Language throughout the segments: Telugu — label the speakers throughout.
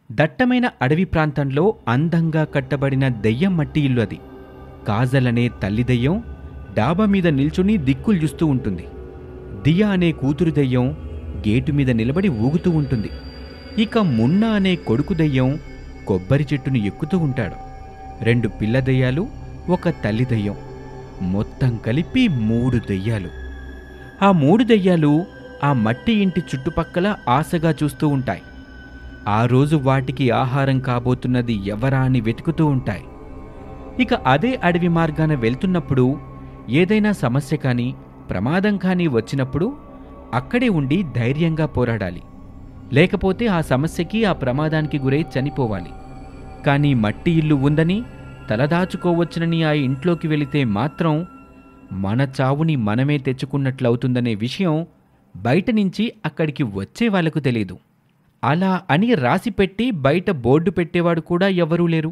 Speaker 1: దట్టమైన అడవి ప్రాంతంలో అందంగా కట్టబడిన దెయ్యం మట్టి ఇల్లు అది. కాజల్ అనే తల్లి దెయ్యం డాబా మీద నిల్చుని దిక్కులు చూస్తూ ఉంటుంది. దియా అనే కూతురు దెయ్యం గేటు మీద నిలబడి ఊగుతూ ఉంటుంది. ఇక మున్నా అనే కొడుకు దెయ్యం కొబ్బరి చెట్టును ఎక్కుతూ ఉంటాడు. 2 పిల్ల దెయ్యాలు, 1 తల్లి దెయ్యం, మొత్తం కలిపి 3 దెయ్యాలు. ఆ 3 దెయ్యాలు ఆ మట్టి ఇంటి చుట్టుపక్కల ఆశగా చూస్తూ ఉంటాయి. ఆ రోజు వాటికి ఆహారం కాబోతున్నది ఎవరా అని వెతుకుతూ ఉంటాయి. ఇక అదే అడవి మార్గాన వెళ్తున్నప్పుడు ఏదైనా సమస్య కానీ ప్రమాదం కానీ వచ్చినప్పుడు అక్కడే ఉండి ధైర్యంగా పోరాడాలి. లేకపోతే ఆ సమస్యకి ఆ ప్రమాదానికి గురై చనిపోవాలి. కానీ మట్టి ఇల్లు ఉందని తలదాచుకోవచ్చునని ఆ ఇంట్లోకి వెళితే మాత్రం మన చావుని మనమే తెచ్చుకున్నట్లవుతుందనే విషయం బయట నుంచి అక్కడికి వచ్చే వాళ్లకు తెలీదు. అలా అని రాసిపెట్టి బయట బోర్డు పెట్టేవాడు కూడా ఎవరూ లేరు.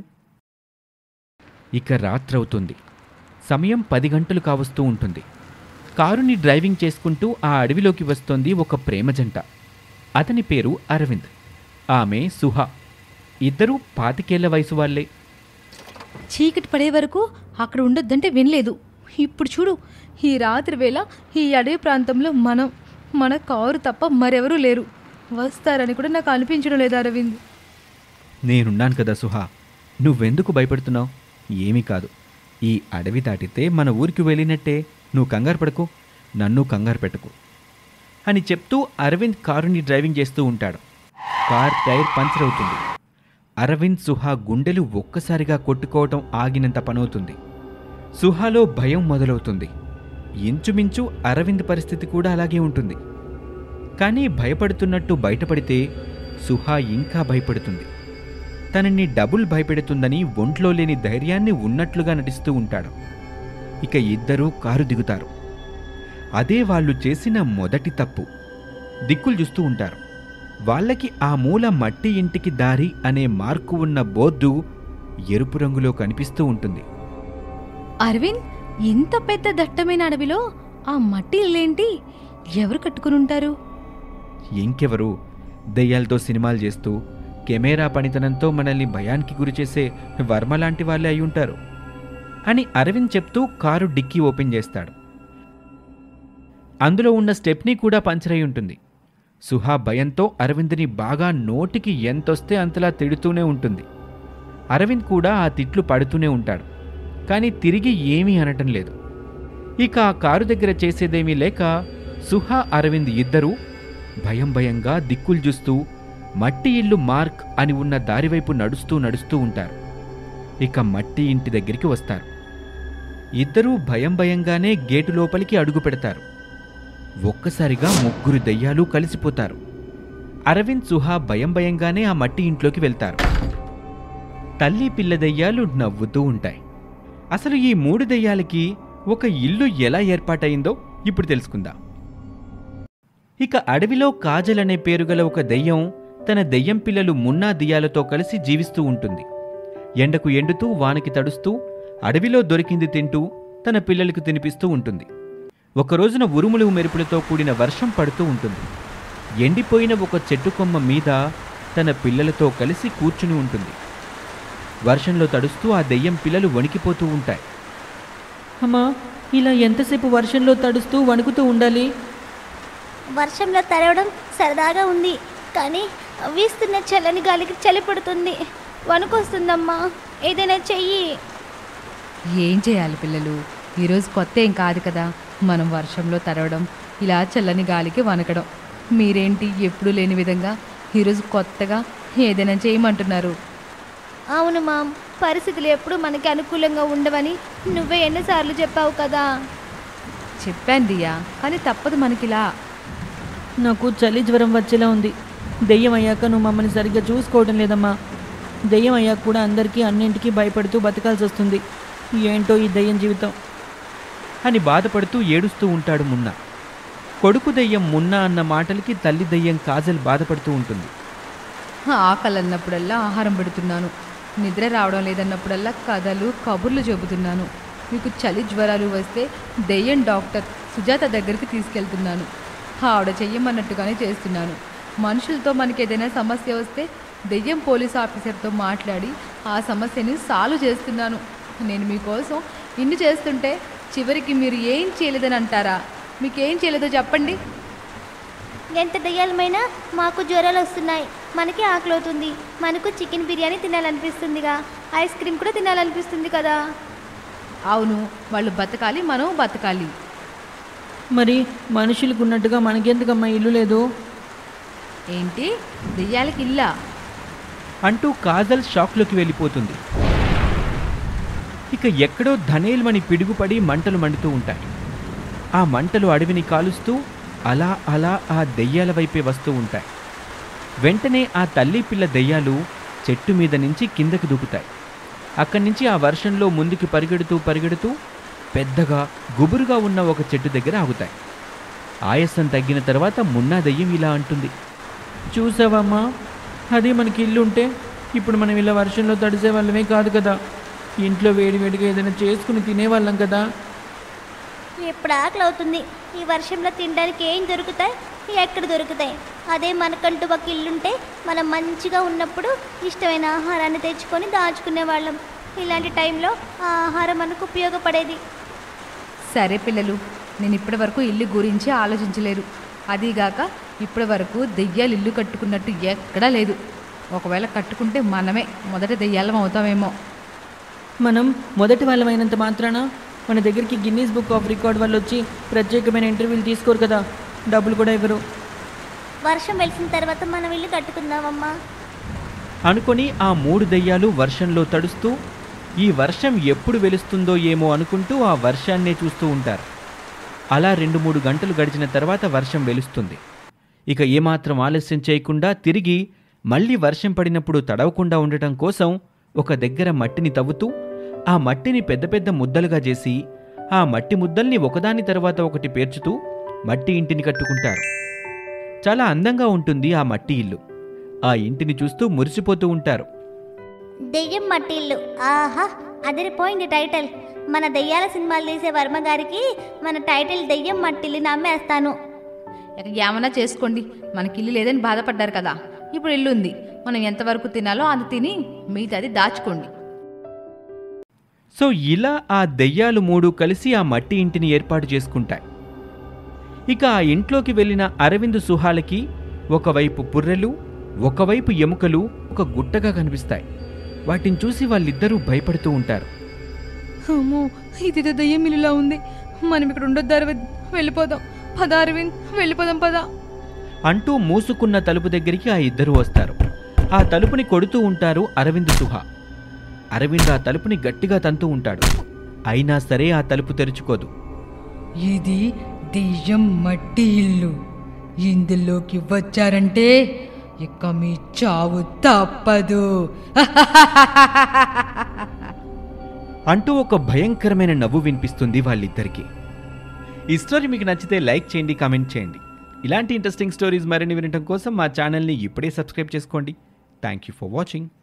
Speaker 1: ఇక రాత్రవుతుంది. సమయం 10 గంటలు కావస్తూ ఉంటుంది. కారుని డ్రైవింగ్ చేసుకుంటూ ఆ అడవిలోకి వస్తోంది ఒక ప్రేమ జంట. అతని పేరు అరవింద్, ఆమె సుహా. ఇద్దరూ 25 ఏళ్ల వయసు వాళ్లే.
Speaker 2: చీకటి పడే వరకు అక్కడ ఉండొద్దంటే వినలేదు. ఇప్పుడు చూడు, ఈ రాత్రి వేళ ఈ అడవి ప్రాంతంలో మన కారు తప్ప మరెవరూ లేరు. వస్తారని కూడా నాకు అనిపించడం లేదు అరవింద్.
Speaker 1: నేనున్నాను కదా సుహా, నువ్వెందుకు భయపడుతున్నావు? ఏమీ కాదు. ఈ అడవి దాటితే మన ఊరికి వెళ్ళినట్టే. నువ్వు కంగారు పడకు, నన్ను కంగారు పెట్టుకు అని చెప్తూ అరవింద్ కారుని డ్రైవింగ్ చేస్తూ ఉంటాడు. కార్ టైర్ పంచర్ అవుతుంది. అరవింద్ సుహా గుండెలు ఒక్కసారిగా కొట్టుకోవటం ఆగినంత పనవుతుంది. సుహాలో భయం మొదలవుతుంది. ఇంచుమించు అరవింద్ పరిస్థితి కూడా అలాగే ఉంటుంది. కానీ భయపడుతున్నట్టు బయటపడితే సుహా ఇంకా భయపడుతుంది. తనని డబుల్ భయపెడుతుందని ఒంట్లో లేని ధైర్యాన్ని ఉన్నట్లుగా నటిస్తూ ఉంటాడు. ఇక ఇద్దరూ కారు దిగుతారు. అదే వాళ్ళు చేసిన మొదటి తప్పు. దిక్కులు చూస్తూ ఉంటారు. వాళ్ళకి ఆ మూల మట్టి ఇంటికి దారి అనే మార్కు ఉన్న బోర్డు ఎరుపు రంగులో కనిపిస్తూ ఉంటుంది.
Speaker 2: అరవింద్, ఇంత పెద్ద దట్టమైన అడవిలో ఆ మట్టి ఇల్లేంటి? ఎవరు కట్టుకుని ఉంటారు?
Speaker 1: ఇంకెవరు? దెయ్యాలతో సినిమాలు చేస్తూ కెమెరా పనితనంతో మనల్ని భయానికి గురిచేసే వర్మ లాంటి వాళ్ళే అయ్యుంటారు అని అరవింద్ చెప్తూ కారు డిక్కీ ఓపెన్ చేస్తాడు. అందులో ఉన్న స్టెప్నీ కూడా పంచర్ అయి ఉంటుంది. సుహా భయంతో అరవింద్ని బాగా నోటికి ఎంతొస్తే అంతలా తిడుతూనే ఉంటుంది. అరవింద్ కూడా ఆ తిట్లు పడుతూనే ఉంటాడు. కానీ తిరిగి ఏమీ అనటం లేదు. ఇక ఆ కారు దగ్గర చేసేదేమీ లేక సుహా, అరవింద్ ఇద్దరూ భయంగా దిక్కులు చూస్తూ మట్టి ఇల్లు మార్క్ అని ఉన్న దారివైపు నడుస్తూ ఉంటారు. ఇక మట్టి ఇంటి దగ్గరికి వస్తారు. ఇద్దరూ భయంగానే గేటు లోపలికి అడుగు పెడతారు. ఒక్కసారిగా 3 దెయ్యాలు కలిసిపోతారు. అరవింద్, సుహా భయంగానే ఆ మట్టి ఇంట్లోకి వెళ్తారు. తల్లి పిల్ల దెయ్యాలు నవ్వుతూ ఉంటాయి. అసలు ఈ 3 దెయ్యాలకి ఒక ఇల్లు ఎలా ఏర్పాటయిందో ఇప్పుడు తెలుసుకుందాం. ఇక అడవిలో కాజల్ అనే పేరుగల ఒక దెయ్యం తన దెయ్యం పిల్లలు మున్నా దియాలతో కలిసి జీవిస్తూ ఉంటుంది. ఎండకు ఎండుతూ వానకి తడుస్తూ అడవిలో దొరికింది తింటూ తన పిల్లలకు తినిపిస్తూ ఉంటుంది. ఒకరోజున ఉరుములు మెరుపులతో కూడిన వర్షం పడుతూ ఉంటుంది. ఎండిపోయిన ఒక చెట్టు కొమ్మ మీద తన పిల్లలతో కలిసి కూర్చుని ఉంటుంది. వర్షంలో తడుస్తూ ఆ దెయ్యం పిల్లలు వణికిపోతూ ఉంటాయి.
Speaker 2: అమ్మా, ఇలా ఎంతసేపు వర్షంలో తడుస్తూ వణుకుతూ ఉండాలి?
Speaker 3: వర్షంలో తడవడం సరదాగా ఉంది, కానీ వీస్తున్న చల్లని గాలికి చలి పడుతుంది, వణుకొస్తుందమ్మా. ఏదైనా చెయ్యి.
Speaker 2: ఏం చేయాలి పిల్లలు? ఈరోజు కొత్త ఏం కాదు కదా మనం వర్షంలో తడవడం, ఇలా చల్లని గాలికి వణకడం. మీరేంటి ఎప్పుడూ లేని విధంగా ఈరోజు కొత్తగా ఏదైనా చేయమంటున్నారు?
Speaker 3: అవును మామ్, పరిస్థితులు ఎప్పుడు మనకి అనుకూలంగా ఉండవని నువ్వే ఎన్నిసార్లు చెప్పావు కదా.
Speaker 2: చెప్పాను దియా, కానీ తప్పదు మనకిలా.
Speaker 4: నాకు చలి జ్వరం వచ్చేలా ఉంది. దెయ్యం అయ్యాక నువ్వు మమ్మల్ని సరిగ్గా చూసుకోవడం లేదమ్మా. దెయ్యం అయ్యాక కూడా అందరికీ అన్నింటికీ భయపడుతూ బతకాల్సి వస్తుంది. ఏంటో ఈ దెయ్యం జీవితం
Speaker 1: అని బాధపడుతూ ఏడుస్తూ ఉంటాడు మున్నా. కొడుకు దెయ్యం మున్నా అన్న మాటలకి తల్లి దెయ్యం కాజల్ బాధపడుతూ ఉంటుంది.
Speaker 2: ఆకలన్నప్పుడల్లా ఆహారం పెడుతున్నాను, నిద్ర రావడం లేదన్నప్పుడల్లా కథలు కబుర్లు చెబుతున్నాను. మీకు చలి జ్వరాలు వస్తే దెయ్యం డాక్టర్ సుజాత దగ్గరికి తీసుకెళ్తున్నాను. ఆవిడ చెయ్యమన్నట్టుగానే చేస్తున్నాను. మనుషులతో మనకి ఏదైనా సమస్య వస్తే దెయ్యం పోలీస్ ఆఫీసర్తో మాట్లాడి ఆ సమస్యని సాల్వ్ చేస్తున్నాను. నేను మీకోసం ఇన్ని చేస్తుంటే చివరికి మీరు ఏం చేయలేదని అంటారా? మీకేం చేయలేదో చెప్పండి.
Speaker 3: ఎంత దయ్యాలమైనా మాకు జ్వరాలు వస్తున్నాయి, మనకి ఆకలి అవుతుంది, మనకు చికెన్ బిర్యానీ తినాలనిపిస్తుందిగా, ఐస్ క్రీమ్ కూడా తినాలనిపిస్తుంది కదా.
Speaker 2: అవును, వాళ్ళు బతకాలి, మనం బతకాలి.
Speaker 4: మరి మనుషులకు ఉన్నట్టుగా మనకెందుకమ్మా ఇల్లు లేదు?
Speaker 2: ఏంటి, దెయ్యాలకి ఇల్లా?
Speaker 1: అంటూ కాజల్ షాక్లోకి వెళ్ళిపోతుంది. ఇక ఎక్కడో ధనేల్మని పిడుగుపడి మంటలు మండుతూ ఉంటాయి. ఆ మంటలు అడవిని కాలుస్తూ అలా అలా ఆ దెయ్యాల వైపే వస్తూ ఉంటాయి. వెంటనే ఆ తల్లి పిల్ల దెయ్యాలు చెట్టు మీద నుంచి కిందకి దూకుతాయి. అక్కడి నుంచి ఆ వర్షంలో ముందుకు పరిగెడుతూ పెద్దగా గుబురుగా ఉన్న ఒక చెట్టు దగ్గర ఆగుతాయి. ఆయాసం తగ్గిన తర్వాత మున్నా దెయ్యం ఇలా అంటుంది.
Speaker 4: చూసావమ్మా, అదే మనకి ఇల్లు ఉంటే ఇప్పుడు మనం ఇలా వర్షంలో తడిసే వాళ్ళమే కాదు కదా, ఇంట్లో వేడివేడిగా ఏదైనా చేసుకుని తినేవాళ్ళం కదా.
Speaker 3: ఎప్పుడు ఆకలి అవుతుంది, ఈ వర్షంలో తినడానికి ఏం దొరుకుతాయి, ఎక్కడ దొరుకుతాయి? అదే మనకంటూ ఒక ఇల్లుంటే మనం మంచిగా ఉన్నప్పుడు ఇష్టమైన ఆహారాన్ని తెచ్చుకొని దాచుకునే వాళ్ళం. ఇలాంటి టైంలో ఆ ఆహారం మనకు ఉపయోగపడేది.
Speaker 2: సరే పిల్లలు, నేను ఇప్పటి వరకు ఇల్లు గురించి ఆలోచించలేదు. అదీగాక ఇప్పటి వరకు దెయ్యాలు ఇల్లు కట్టుకున్నట్టు ఎక్కడా లేదు. ఒకవేళ కట్టుకుంటే మనమే మొదట దెయ్యాలం అవుతామేమో.
Speaker 4: మనం మొదటి వాళ్ళమైనంత మాత్రాన మన దగ్గరికి గిన్నీస్ బుక్ ఆఫ్ రికార్డ్ వాళ్ళు వచ్చి ప్రత్యేకమైన ఇంటర్వ్యూలు తీసుకోరు కదా, డబ్బులు కూడా ఇవ్వరు.
Speaker 3: వర్షం వెలిసిన తర్వాత మనం ఇల్లు కట్టుకుందామమ్మా
Speaker 1: అనుకొని ఆ 3 దెయ్యాలు వర్షంలో తడుస్తూ ఈ వర్షం ఎప్పుడు వెలుస్తుందో ఏమో అనుకుంటూ ఆ వర్షాన్నే చూస్తూ ఉంటారు. అలా 2-3 గంటలు గడిచిన తర్వాత వర్షం వెలుస్తుంది. ఇక ఏమాత్రం ఆలస్యం చేయకుండా తిరిగి మళ్ళీ వర్షం పడినప్పుడు తడవకుండా ఉండటం కోసం ఒక దగ్గర మట్టిని తవ్వుతూ ఆ మట్టిని పెద్ద పెద్ద ముద్దలుగా చేసి ఆ మట్టి ముద్దల్ని ఒకదాని తర్వాత ఒకటి పేర్చుతూ మట్టి ఇంటిని కట్టుకుంటారు. చాలా అందంగా ఉంటుంది ఆ మట్టి ఇల్లు. ఆ ఇంటిని చూస్తూ మురిసిపోతూ ఉంటారు.
Speaker 3: దెయ్యం మట్టి ఇల్లు, ఆహా అదిరిపోయింది టైటిల్. మన దెయ్యాల సినిమాలు తీసే వర్మ గారికి మన టైటిల్ దెయ్యం మట్టిల్లు నమ్మేస్తాను.
Speaker 2: ఏమన్నా చేసుకోండి, మనకి ఇల్లు లేదని బాధపడ్డారు కదా, ఇప్పుడు ఇల్లు ఉంది. మనం ఎంతవరకు తినాలో అంత తిని మిగతాది దాచుకోండి.
Speaker 1: సో ఇలా ఆ దెయ్యాలు 3 కలిసి ఆ మట్టి ఇంటిని ఏర్పాటు చేసుకుంటాయి. ఇక ఆ ఇంట్లోకి వెళ్ళిన అరవింద్ సుహాలకి ఒకవైపు పుర్రెలు, ఒకవైపు ఎముకలు ఒక గుట్టగా కనిపిస్తాయి. వాటిని చూసి వాళ్ళిద్దరూ భయపడుతూ ఉంటారు.
Speaker 2: అమ్మో, ఇదేదో దయ్యం ఇల్లులా ఉంది, మనం ఇక్కడ ఉండొద్దు అరవింద్, వెళ్ళిపోదాం. పద అరవింద్, వెళ్ళిపోదాం పద
Speaker 1: అంటూ మూసుకున్న తలుపు దగ్గరికి ఆ ఇద్దరు వస్తారు. ఆ తలుపుని కొడుతూ ఉంటారు అరవింద్ సుహా. అరవింద్ ఆ తలుపుని గట్టిగా తంతూ ఉంటాడు. అయినా సరే ఆ తలుపు తెరుచుకోదు.
Speaker 2: ఇది దెయ్యం మట్టి ఇల్లు, ఇందులోకి వచ్చారంటే ఇక మీ చావు తప్పదు
Speaker 1: అంటూ ఒక భయంకరమైన నవ్వు వినిపిస్తుంది వాళ్ళిద్దరికీ. ఈ స్టోరీ మీకు నచ్చితే లైక్ చేయండి, కామెంట్ చేయండి. ఇలాంటి ఇంట్రెస్టింగ్ స్టోరీస్ మరిన్ని వినటం కోసం మా ఛానల్ని ఇప్పుడే సబ్స్క్రైబ్ చేసుకోండి. Thank you for watching.